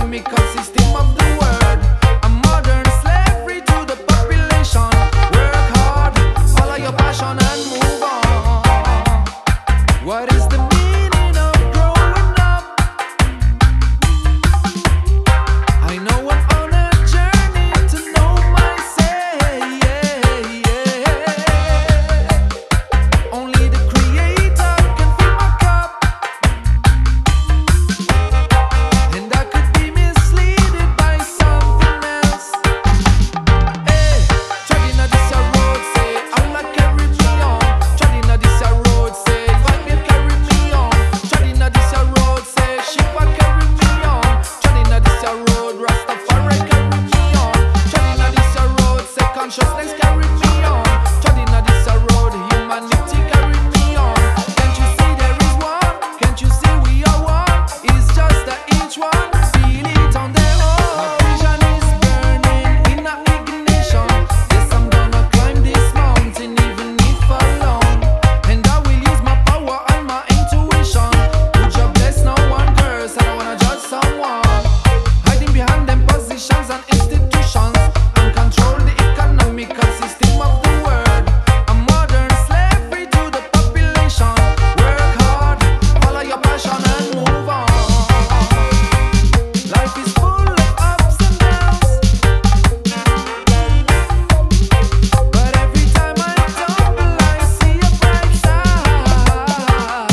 economical system of the world. A modern slavery to the population. Work hard, follow your passion and move on. What is the meaning of growing up? I know I'm on a journey to know myself. Only the Creator can fill my cup, and I could be misleaded by something else. Hey, treading on this road, say Allah carry me on. Treading on this road, say God will carry me on. Treading on this road, say Shiva carry me on. Treading on this road, Rastafari carry me on. Treading on this road, say consciousness carry me on. Treading on this road, humanity carry me on. Can't you see there is one? Can't you see we are one? It's just that each one feel it on their own. My vision is burning in a ignition. Yes, I'm gonna climb this mountain even if alone. And I will use my power and my intuition. Would you bless no one curse? I don't wanna judge someone. Hiding behind them positions and institutions, and control the economical system of the world. A modern slavery to the population. Work hard, follow your passion and move on. Life is full of ups and downs, but every time I tumble I see a bright side.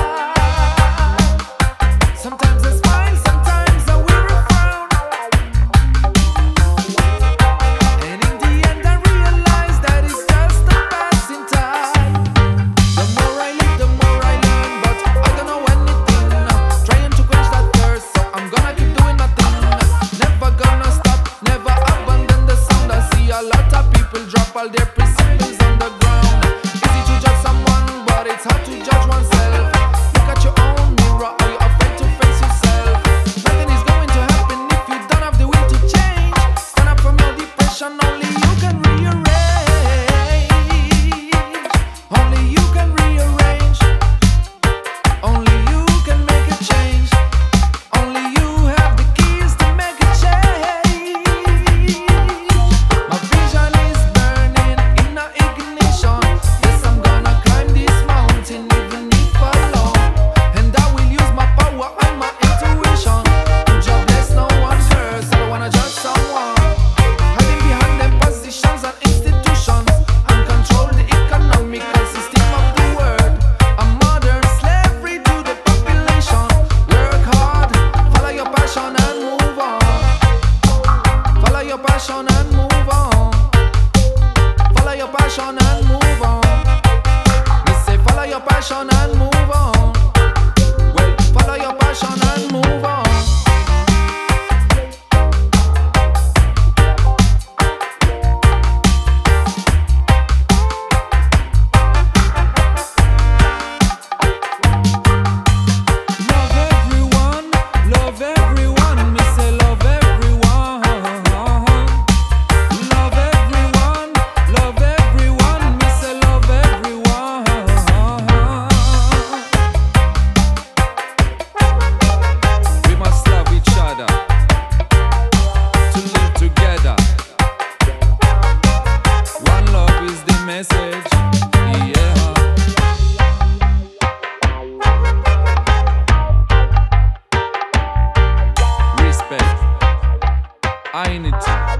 Sometimes I smile, sometimes I wear a frown, and in the end I realize that it's just a passing time. The more I live, the more I learn, but I don't know anything. Trying to quench that thirst, so I'm gonna keep doing my thing. Never gonna stop, never abandon the sound. I see a lot of people drop all their principles on the ground. Easy to judge someone, but it's hard to judge oneself. Look at your own mirror, are you afraid to face yourself? Nothing is going to happen if you don't have the will to change. Stand up from your depression, only you can rearrange. Only you can rearrange. Only you can make a change. Only you have the keys to make a change. My vision is burning in a ignition. Yes, I'm gonna climb this mountain even if alone. And I will use my power and my intuition. Would you bless no one curse? I don't wanna judge someone. Hiding behind them positions and institutions, and control the economical system of the world. A modern slavery to the population. Work hard, follow your passion and move on. Follow your passion and move on. Follow your passion and move on. We say follow your passion and move on. Well, follow your passion and move on. Love everyone, me say love everyone. Love everyone, me say love everyone. We must love each other to live together. One love is the message. Yeah. Respect, unity.